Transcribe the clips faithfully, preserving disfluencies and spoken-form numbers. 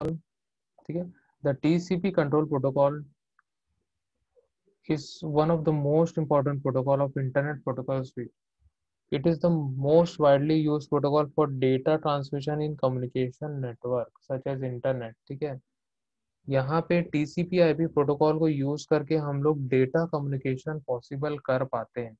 ठीक है। The TCP control protocol is one of the most important protocol of internet protocol suite. It is the most widely used protocol for data transmission in communication network such as internet. ठीक है, यहाँ पे TCP IP protocol को use करके हम लोग data communication possible कर पाते हैं।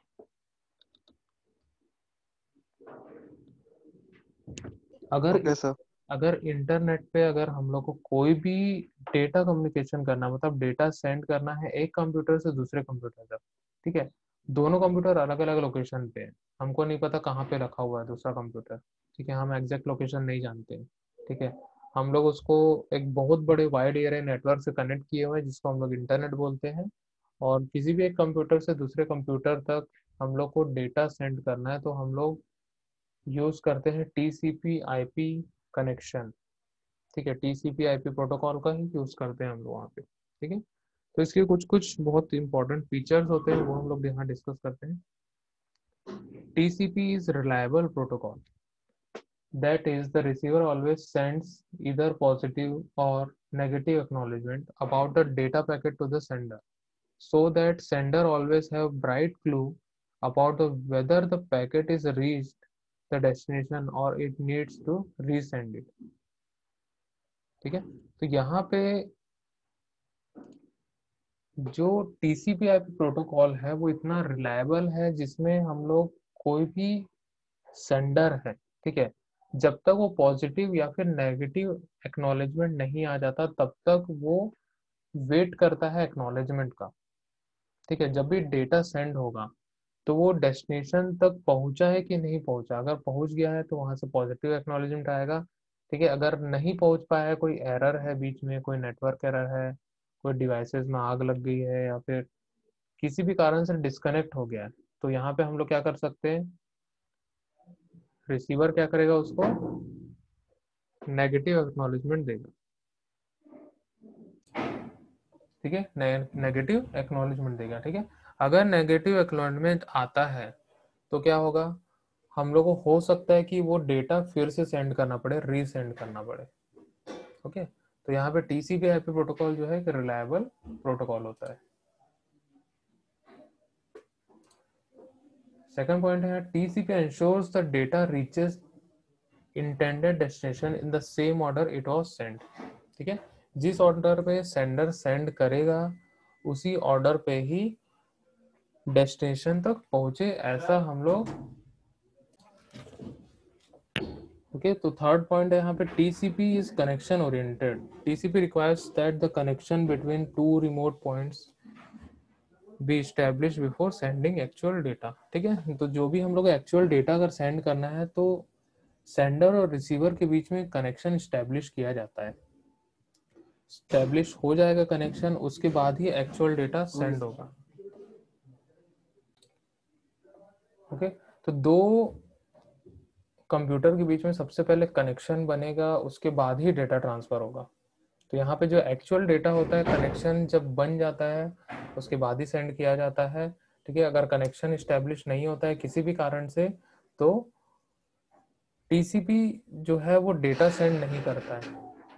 अगर ओके सर। अगर इंटरनेट पे अगर हम लोग को कोई भी डेटा कम्युनिकेशन करना, मतलब डेटा सेंड करना है एक कंप्यूटर से दूसरे कंप्यूटर तक, ठीक है, दोनों कंप्यूटर अलग अलग लोकेशन पे है, हमको नहीं पता कहाँ पे रखा हुआ है दूसरा कंप्यूटर, ठीक है, हम एग्जैक्ट लोकेशन नहीं जानते हैं, ठीक है, हम लोग उसको एक बहुत बड़े वाइड एरिया नेटवर्क से कनेक्ट किए हुए हैं जिसको हम लोग इंटरनेट बोलते हैं, और किसी भी एक कंप्यूटर से दूसरे कंप्यूटर तक हम लोग को डेटा सेंड करना है तो हम लोग यूज करते हैं टीसीपी आईपी कनेक्शन। ठीक है, टीसीपी आईपी प्रोटोकॉल का ही यूज करते हैं हम लोग वहाँ पे। ठीक है, तो इसके कुछ कुछ बहुत इंपॉर्टेंट फीचर्स होते हैं वो हम लोग यहाँ डिस्कस करते हैं। TCP is reliable protocol, that is the receiver always sends either positive or negative acknowledgement about the data packet to the sender, so that sender always have bright clue about the whether the packet is reached the destination or it needs to resend it। ठीक है, तो यहाँ पे जो TCP IP protocol है वो इतना reliable है जिसमें हम लोग कोई भी सेंडर है, ठीक है, जब तक वो पॉजिटिव या फिर नेगेटिव एक्नॉलेजमेंट नहीं आ जाता तब तक वो वेट करता है एक्नॉलेजमेंट का। ठीक है, जब भी डेटा सेंड होगा तो वो डेस्टिनेशन तक पहुंचा है कि नहीं पहुंचा, अगर पहुंच गया है तो वहां से पॉजिटिव एक्नॉलेजमेंट आएगा। ठीक है, अगर नहीं पहुंच पाया है, कोई एरर है बीच में, कोई नेटवर्क एरर है, कोई डिवाइसेस में आग लग गई है या फिर किसी भी कारण से डिस्कनेक्ट हो गया है, तो यहाँ पे हम लोग क्या कर सकते हैं, रिसीवर क्या करेगा, उसको नेगेटिव एक्नॉलेजमेंट देगा। ठीक है, नेगेटिव एक्नॉलेजमेंट देगा। ठीक है, अगर नेगेटिव एक्नॉलेजमेंट आता है तो क्या होगा, हम लोग को हो सकता है कि वो डेटा फिर से सेंड करना पड़े, रीसेंड करना पड़े। ओके, तो यहाँ पे टीसीपी आईपी प्रोटोकॉल जो है एक रिलायबल प्रोटोकॉल होता है। सेकंड पॉइंट है TCP ensures the data reaches intended destination in the same order it was send. ठीक है, जिस ऑर्डर पे सेंडर सेंड करेगा उसी ऑर्डर पे ही डेस्टिनेशन तक पहुंचे, ऐसा हम लोग। ओके, तो थर्ड पॉइंट है यहाँ पे TCP is connection oriented. TCP requires that the connection between two remote points be establish before sending actual data. ठीक है, तो जो भी हम लोग एक्चुअल डेटा अगर सेंड करना है तो सेंडर और रिसीवर के बीच में कनेक्शन स्टैब्लिश किया जाता है। स्टैब्लिश हो जाएगा कनेक्शन, उसके बाद ही एक्चुअल डेटा सेंड होगा। ओके, तो दो कंप्यूटर के बीच में सबसे पहले कनेक्शन बनेगा, उसके बाद ही डेटा ट्रांसफर होगा। तो यहाँ पे जो एक्चुअल डेटा होता है, कनेक्शन जब बन जाता है उसके बाद ही सेंड किया जाता है। ठीक है, अगर कनेक्शन स्टैब्लिश नहीं होता है किसी भी कारण से तो टीसीपी जो है वो डेटा सेंड नहीं करता है।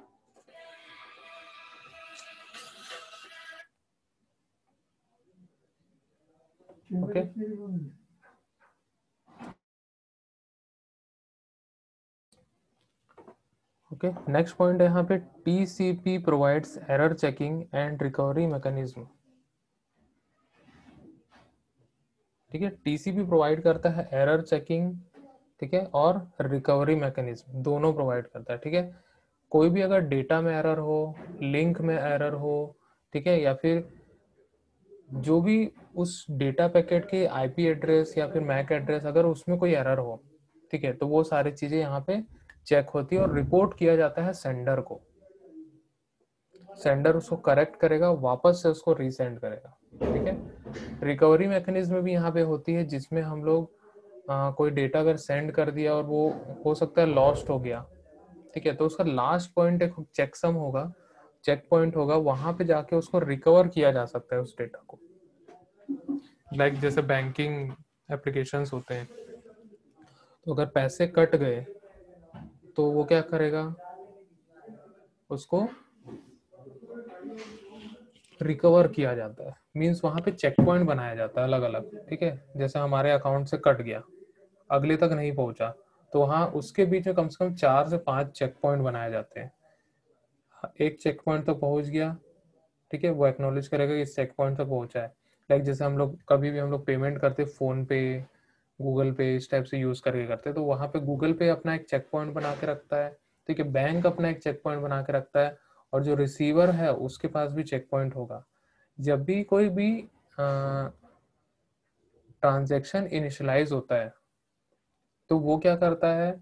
ओके, ओके, नेक्स्ट पॉइंट है यहाँ पे TCP provides error checking and recovery mechanism. ठीक है, टीसीपी प्रोवाइड करता है एरर चेकिंग, ठीक है, और रिकवरी मैकेनिज्म दोनों प्रोवाइड करता है। ठीक है, कोई भी अगर डेटा में एरर हो, लिंक में एरर हो, ठीक है, या फिर जो भी उस डेटा पैकेट के आईपी एड्रेस या फिर मैक एड्रेस अगर उसमें कोई एरर हो, ठीक है, तो वो सारी चीजें यहाँ पे चेक होती है और रिपोर्ट किया जाता है सेंडर को। सेंडर उसको करेक्ट करेगा, वापस से उसको रीसेंड करेगा। ठीक है, रिकवरी मैकेनिज्म भी यहाँ पे होती है जिसमें हम लोग आ, कोई डेटा अगर सेंड कर दिया और वो हो सकता है लॉस्ट हो गया, ठीक है, तो उसका लास्ट पॉइंट एक चेकसम होगा, चेक पॉइंट होगा, वहां पे जाके उसको रिकवर किया जा सकता है उस डेटा को। लाइक like जैसे बैंकिंग एप्लीकेशंस होते हैं, तो अगर पैसे कट गए तो वो क्या करेगा, उसको रिकवर किया जाता है। मीन्स वहाँ पे चेक पॉइंट बनाया जाता है अलग अलग, ठीक है। जैसे हमारे अकाउंट से कट गया, अगले तक नहीं पहुंचा, तो वहाँ उसके बीच में कम से कम चार से पांच चेक पॉइंट बनाए जाते हैं। एक चेक पॉइंट तक पहुंच गया, ठीक है, वो एक्नॉलेज करेगा कि इस चेक पॉइंट तक पहुंचा है। लाइक जैसे हम लोग कभी भी हम लोग पेमेंट करते फोन पे, गूगल पे, इस टाइप से यूज करके करते हैं, तो वहाँ पे गूगल पे अपना एक चेक पॉइंट बना के रखता है, ठीक है, बैंक अपना एक चेक पॉइंट बना के रखता है, और जो रिसीवर है उसके पास भी चेक पॉइंट होगा। जब भी कोई भी ट्रांजैक्शन इनिशियलाइज होता है तो वो क्या करता है,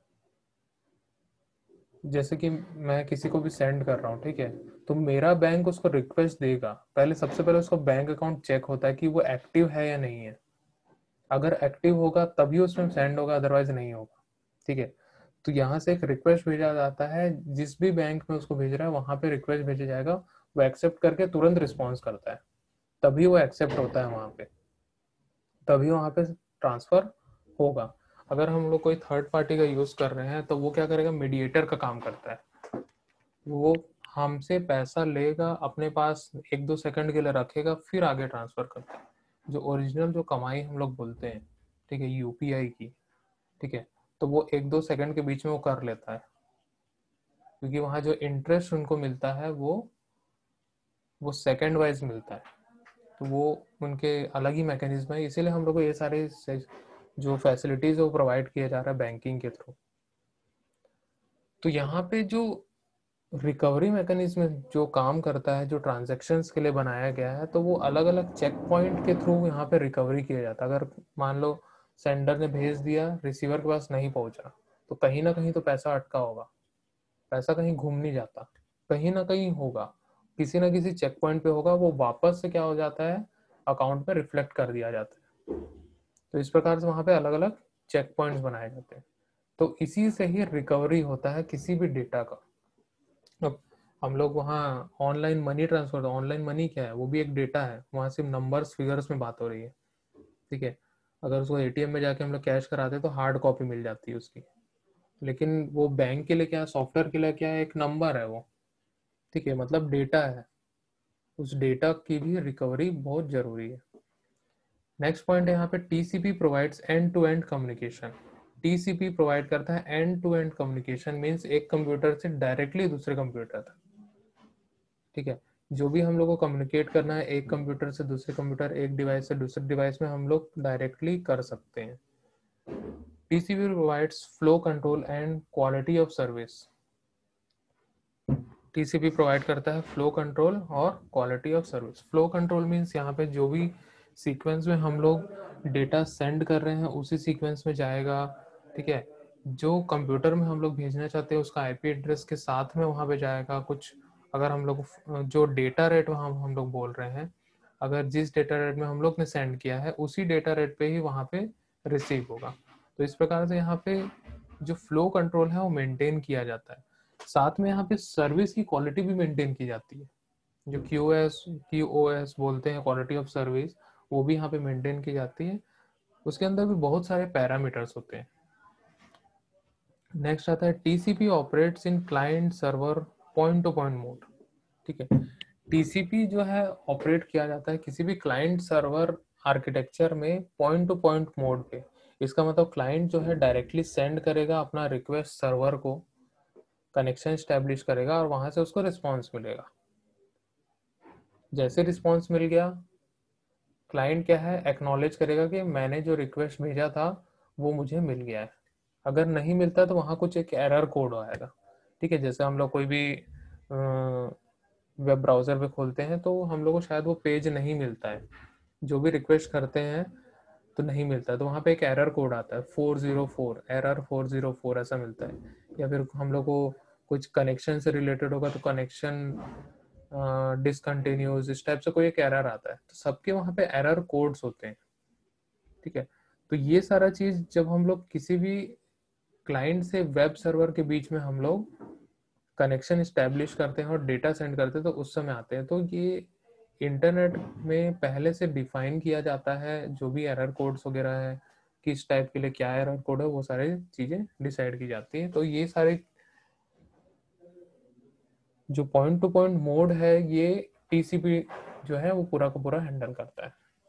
जैसे कि मैं किसी को भी सेंड कर रहा हूँ, ठीक है, तो मेरा बैंक उसको रिक्वेस्ट देगा। पहले सबसे पहले उसका बैंक अकाउंट चेक होता है कि वो एक्टिव है या नहीं है। अगर एक्टिव होगा तभी उसमें सेंड होगा, अदरवाइज नहीं होगा, ठीक है। तो यहाँ से एक रिक्वेस्ट भेजा जाता है, जिस भी बैंक में उसको भेज रहा है वहां पे रिक्वेस्ट भेजा जाएगा, वो एक्सेप्ट करके तुरंत रिस्पॉन्स करता है, तभी वो एक्सेप्ट होता है वहां पे, तभी वहां पे ट्रांसफर होगा। अगर हम लोग कोई थर्ड पार्टी का यूज कर रहे हैं तो वो क्या करेगा, मीडिएटर का काम करता है। वो हमसे पैसा लेगा, अपने पास एक दो सेकंड के लिए रखेगा, फिर आगे ट्रांसफर करता है। जो ओरिजिनल जो कमाई हम लोग बोलते हैं, ठीक है, यूपीआई की, ठीक है, तो वो एक दो सेकंड के बीच में वो कर लेता है, क्योंकि वहाँ जो इंटरेस्ट उनको मिलता है वो वो सेकंड वाइज मिलता है। तो वो उनके अलग ही मैकेनिज्म है, इसीलिए हम लोग को ये सारे जो फैसिलिटीज है वो प्रोवाइड किया जा रहा है बैंकिंग के थ्रू। तो यहाँ पे जो रिकवरी मैकेनिज्म जो काम करता है, जो ट्रांजैक्शंस के लिए बनाया गया है, तो वो अलग अलग चेक पॉइंट के थ्रू यहाँ पे रिकवरी किया जाता है। अगर मान लो सेंडर ने भेज दिया, रिसीवर के पास नहीं पहुंचा, तो कहीं ना कहीं तो पैसा अटका होगा, पैसा कहीं घूम नहीं जाता, कहीं ना कहीं होगा, किसी ना किसी चेक पॉइंट पे होगा, वो वापस से क्या हो जाता है, अकाउंट में रिफ्लेक्ट कर दिया जाता है। तो इस प्रकार से वहां पे अलग अलग चेक पॉइंट्स बनाए जाते हैं। तो इसी से ही रिकवरी होता है किसी भी डेटा का। अब हम लोग वहाँ online money transfer, online money क्या है, वो भी एक डेटा है, वहाँ सिर्फ नंबर्स फिगर्स में बात हो रही है, ठीक है। अगर उसको एटीएम में जाके हम लोग कैश कराते हैं तो हार्ड कॉपी मिल जाती है उसकी, लेकिन वो बैंक के लिए क्या, सॉफ्टवेयर के लिए क्या है, एक नंबर है वो, ठीक है, मतलब डेटा है। उस डेटा की भी रिकवरी बहुत जरूरी है। नेक्स्ट पॉइंट है यहाँ पे, TCP provides end to end communication. TCP provide करता है end to end communication, means एक कंप्यूटर से डायरेक्टली दूसरे कंप्यूटर तक, ठीक है। जो भी हम लोग को कम्युनिकेट करना है एक कंप्यूटर से दूसरे कंप्यूटर, एक डिवाइस से दूसरे डिवाइस में, हम लोग डायरेक्टली कर सकते हैं। TCP provides flow control and quality of service. TCP provide करता है फ्लो कंट्रोल और quality of service. Flow control means यहाँ पे जो भी सीक्वेंस में हम लोग डेटा सेंड कर रहे हैं उसी सीक्वेंस में जाएगा, ठीक है। जो कंप्यूटर में हम लोग भेजना चाहते हैं उसका आईपी एड्रेस के साथ में वहाँ पे जाएगा कुछ। अगर हम लोग जो डेटा रेट वहाँ हम लोग बोल रहे हैं, अगर जिस डेटा रेट में हम लोग ने सेंड किया है उसी डेटा रेट पे ही वहाँ पे रिसीव होगा। तो इस प्रकार से यहाँ पे जो फ्लो कंट्रोल है वो मेंटेन किया जाता है। साथ में यहाँ पे सर्विस की क्वालिटी भी मेंटेन की जाती है, जो क्यूओएस क्यूओएस बोलते हैं, क्वालिटी ऑफ सर्विस, वो भी यहाँ पे मेंटेन की जाती है। उसके अंदर भी बहुत सारे पैरामीटर्स होते हैं। नेक्स्ट आता है TCP operates in client server point to point mode, ठीक है। टीसीपी जो है ऑपरेट किया जाता है किसी भी क्लाइंट सर्वर आर्किटेक्चर में पॉइंट टू पॉइंट मोड पे। इसका मतलब क्लाइंट जो है डायरेक्टली सेंड करेगा अपना रिक्वेस्ट सर्वर को, कनेक्शन स्टैब्लिश करेगा और वहां से उसको रिस्पॉन्स मिलेगा। जैसे रिस्पॉन्स मिल गया, क्लाइंट क्या है, एक्नॉलेज करेगा कि मैंने जो रिक्वेस्ट भेजा था वो मुझे मिल गया है। अगर नहीं मिलता तो वहाँ कुछ एक एरर कोड आएगा, ठीक है। जैसे हम लोग कोई भी वेब ब्राउजर पे खोलते हैं तो हम लोग को शायद वो पेज नहीं मिलता है, जो भी रिक्वेस्ट करते हैं तो नहीं मिलता है, तो वहाँ पे एक एरर कोड आता है, four zero four error four zero four ऐसा मिलता है। या फिर हम लोग को कुछ कनेक्शन से रिलेटेड होगा तो कनेक्शन डिसकंटिन्यूज, इस टाइप से कोई एक एरर आता है, तो सबके वहाँ पे एरर कोड्स होते हैं, ठीक है। तो ये सारा चीज जब हम लोग किसी भी क्लाइंट से वेब सर्वर के बीच में हम लोग कनेक्शन इस्टेब्लिश करते हैं और डेटा सेंड करते हैं तो उस समय आते हैं। तो ये इंटरनेट में पहले से डिफाइन किया जाता है, जो भी एरर कोड्स वगैरह है, किस टाइप के लिए क्या एरर कोड है, वो सारी चीजें डिसाइड की जाती है। तो ये सारे जो पॉइंट टू पॉइंट मोड है ये टीसीपी जो है वो पूरा का पूरा हैंडल करता है।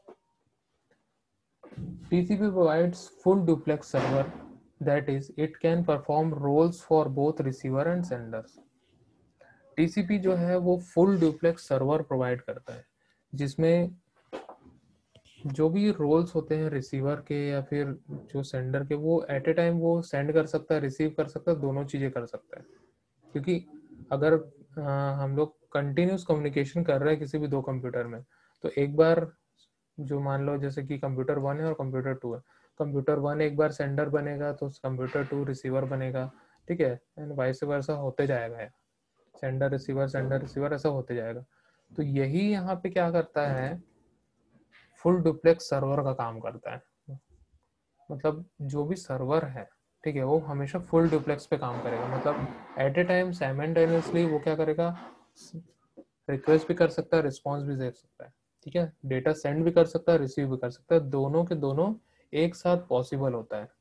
TCP provides full duplex server, that is it can perform roles for both receiver and senders. TCP जो है वो फुल डुप्लेक्स सर्वर प्रोवाइड करता है, जिसमें जो भी रोल्स होते हैं रिसीवर के या फिर जो सेंडर के, वो एट ए टाइम वो सेंड कर सकता है, रिसीव कर सकता है, दोनों चीज़ें कर सकता है। क्योंकि अगर आ, हम लोग कंटिन्यूस कम्युनिकेशन कर रहे हैं किसी भी दो कंप्यूटर में, तो एक बार जो मान लो जैसे कि कंप्यूटर वन है और कंप्यूटर टू है, कंप्यूटर वन एक बार सेंडर बनेगा तो कंप्यूटर टू रिसीवर बनेगा, ठीक है, एंड वाइस वर्सा होते जाएगा, सेंडर रिसीवर सेंडर रिसीवर ऐसा होते जाएगा। तो यही यहाँ पे क्या करता है, फुल डुप्लेक्स सर्वर का काम करता है। मतलब जो भी सर्वर है, ठीक है, वो हमेशा फुल डुप्लेक्स पे काम करेगा। मतलब एट ए टाइम साइमल्टेनियसली वो क्या करेगा, रिक्वेस्ट भी कर सकता है, रिस्पॉन्स भी दे सकता है, ठीक है, डेटा सेंड भी कर सकता है, रिसीव भी कर सकता है, दोनों के दोनों एक साथ पॉसिबल होता है।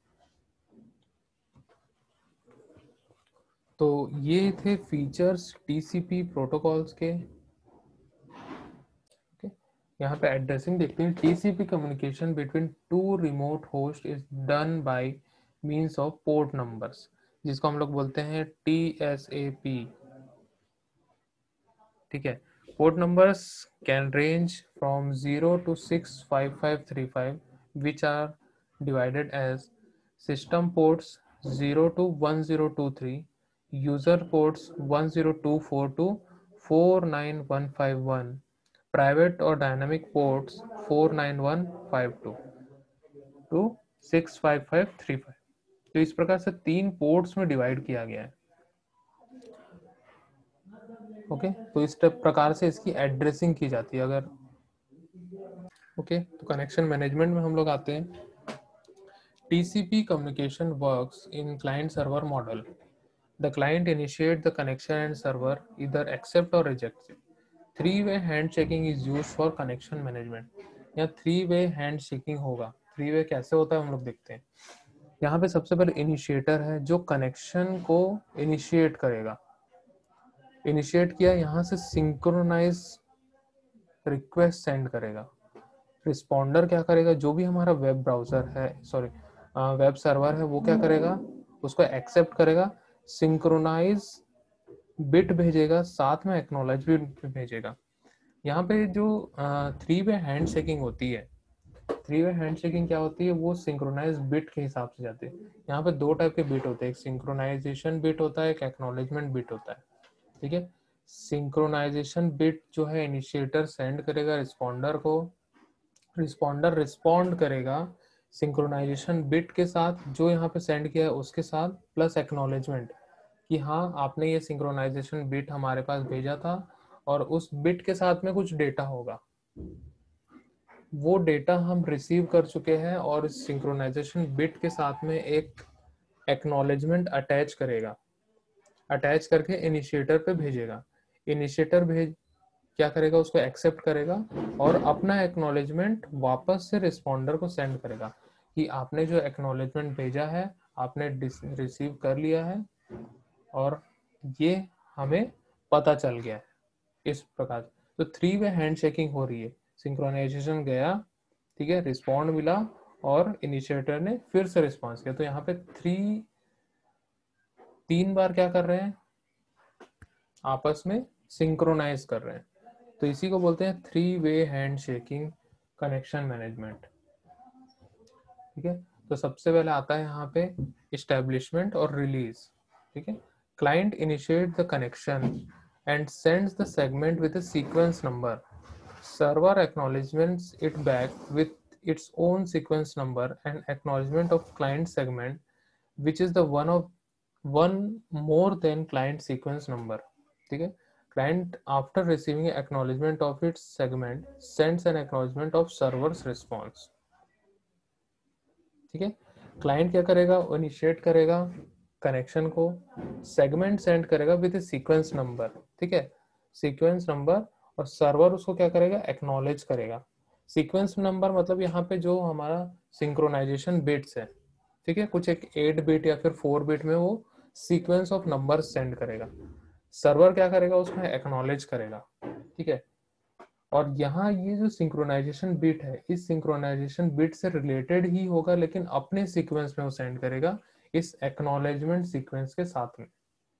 तो ये थे फीचर्स टीसीपी प्रोटोकॉल्स के। यहाँ पे एड्रेसिंग देखते हैं। TCP communication between two remote host is done by means of port numbers, जिसको हम लोग बोलते हैं टीएसएपी, ठीक है। Port numbers can range from zero to six five five three five which are divided as system ports zero to one zero two three, user ports one zero two four to four nine one five one, private और dynamic ports four nine one five to to six five five three five. तो इस प्रकार से तीन ports में divide किया गया है। ओके, तो इस प्रकार से इसकी एड्रेसिंग की जाती है। अगर ओके, तो कनेक्शन मैनेजमेंट में हम लोग आते हैं। TCP communication works in client server model. The client initiates the connection and server either accept or rejects it. Three-way handshaking is used for connection management. यहाँ थ्री वे हैंडशेकिंग होगा। Three way कैसे होता है हम लोग देखते हैं। यहाँ पे सबसे पहले इनिशिएटर है जो कनेक्शन को इनिशिएट करेगा। इनिशिएट किया, यहाँ से सिंक्रोनाइज रिक्वेस्ट सेंड करेगा। रिस्पॉन्डर क्या करेगा, जो भी हमारा वेब ब्राउजर है, सॉरी वेब सर्वर है, वो क्या करेगा, उसको एक्सेप्ट करेगा, सिंक्रोनाइज बिट भेजेगा, साथ में एक्नॉलेज भी भेजेगा। यहाँ पे जो थ्री वे हैंड शेकिंग होती है, थ्री वे हैंड शेकिंग क्या होती है, वो सिंक्रोनाइज बिट के हिसाब से जाती है। यहाँ पे दो टाइप के बिट होते हैं, एक सिंक्रोनाइजेशन बिट होता है, एक एक्नॉलेजमेंट बिट होता है, ठीक है। सिंक्रोनाइजेशन बिट जो है इनिशिएटर सेंड करेगा रिस्पॉन्डर को, रिस्पॉन्डर रिस्पॉन्ड करेगा सिंक्रोनाइजेशन बिट के साथ जो यहाँ पे सेंड किया है उसके साथ, प्लस एक्नॉलेजमेंट कि हाँ आपने ये सिंक्रोनाइजेशन बिट हमारे पास भेजा था और उस बिट के साथ में कुछ डेटा होगा, वो डेटा हम रिसीव कर चुके हैं और इस सिंक्रोनाइजेशन बिट के साथ में एक एक्नॉलेजमेंट अटैच करेगा, अटैच करके इनिशिएटर पे भेजेगा। इनिशिएटर भेज क्या करेगा, उसको एक्सेप्ट करेगा और अपना एक्नॉलेजमेंट वापस से रिस्पॉन्डर को सेंड करेगा कि आपने जो एक्नॉलेजमेंट भेजा है आपने रिसीव कर लिया है और ये हमें पता चल गया है। इस प्रकार तो थ्री वे हैंड शेकिंग हो रही है, सिंक्रोनाइजेशन गया, ठीक है, रिस्पॉन्ड मिला और इनिशिएटर ने फिर से रिस्पॉन्स किया। तो यहाँ पे थ्री तीन बार क्या कर रहे हैं, आपस में सिंक्रोनाइज कर रहे हैं। तो इसी को बोलते हैं three way handshaking connection management, ठीक है। तो सबसे पहले आता है यहाँ पे इस्टेब्लिशमेंट और रिलीज, ठीक है। Client initiate the connection and sends the segment with a sequence number, server acknowledgements it back with its own sequence number and acknowledgement of client segment which is the one of one more than client sequence number, ठीक है। Client after receiving acknowledgement of its segment sends an acknowledgement of server's response, ठीक है। Client क्या करेगा, initiate करेगा connection को, segment send करेगा with sequence number, ठीक है, सीक्वेंस नंबर, और सर्वर उसको क्या करेगा, एक्नॉलेज करेगा। सीक्वेंस नंबर मतलब यहाँ पे जो हमारा सिंक्रोनाइजेशन बिट्स है, ठीक है, कुछ एक एट बिट या फिर फोर बिट में वो सीक्वेंस ऑफ नंबर सेंड करेगा। सर्वर क्या करेगा, उसमें एक्नॉलेज करेगा, ठीक है। और यहाँ ये जो सिंक्रोनाइजेशन बिट है, इस सिंक्रोनाइजेशन बिट से रिलेटेड ही होगा, लेकिन अपने सीक्वेंस में वो सेंड करेगा इस एक्नॉलेजमेंट सीक्वेंस के साथ में।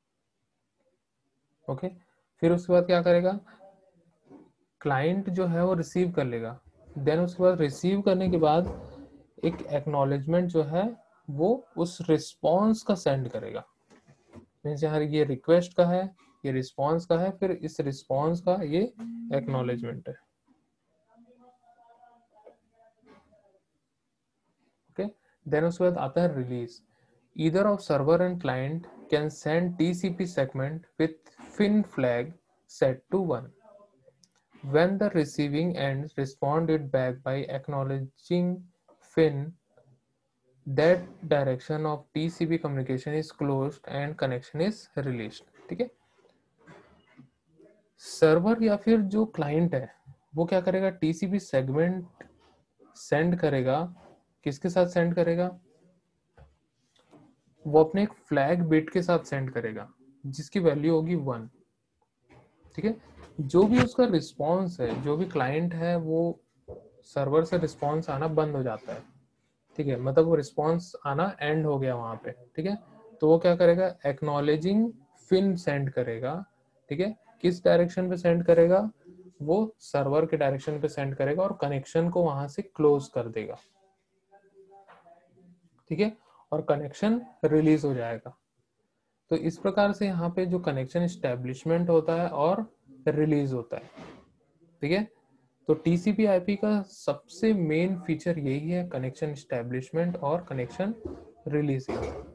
ओके, फिर उसके बाद क्या करेगा, क्लाइंट जो है वो रिसीव कर लेगा। देन उसके बाद रिसीव करने के बाद एक एक्नॉलेजमेंट जो है वो उस रिस्पॉन्स का सेंड करेगा। मीन्स यहाँ ये रिक्वेस्ट का है, ये रिस्पॉन्स का है, फिर इस रिस्पॉन्स का ये एक्नॉलेजमेंट है। ओके, देन उसके बाद आता है release. Either of server and client can send TCP segment with FIN flag set to one when the receiving end responded back by acknowledging fin, that direction of T C P communication is closed and connection is released। ठीक है, server या फिर जो client है वो क्या करेगा, TCP segment send करेगा। किसके साथ सेंड करेगा, वो अपने एक फ्लैग बिट के साथ सेंड करेगा जिसकी वैल्यू होगी वन। ठीक है, जो भी उसका रिस्पॉन्स है, जो भी क्लाइंट है, वो सर्वर से रिस्पॉन्स आना बंद हो जाता है। ठीक है, मतलब वो रिस्पॉन्स आना एंड हो गया वहां पे। ठीक है, तो वो क्या करेगा, एक्नॉलेजिंग फिन सेंड करेगा। ठीक है, किस डायरेक्शन पे सेंड करेगा, वो सर्वर के डायरेक्शन पे सेंड करेगा और कनेक्शन को वहां से क्लोज कर देगा। ठीक है, और कनेक्शन रिलीज हो जाएगा। तो इस प्रकार से यहाँ पे जो कनेक्शन एस्टेब्लिशमेंट होता है और रिलीज होता है। ठीक है, तो टीसीपी आईपी का सबसे मेन फीचर यही है, कनेक्शन एस्टेब्लिशमेंट और कनेक्शन रिलीजिंग।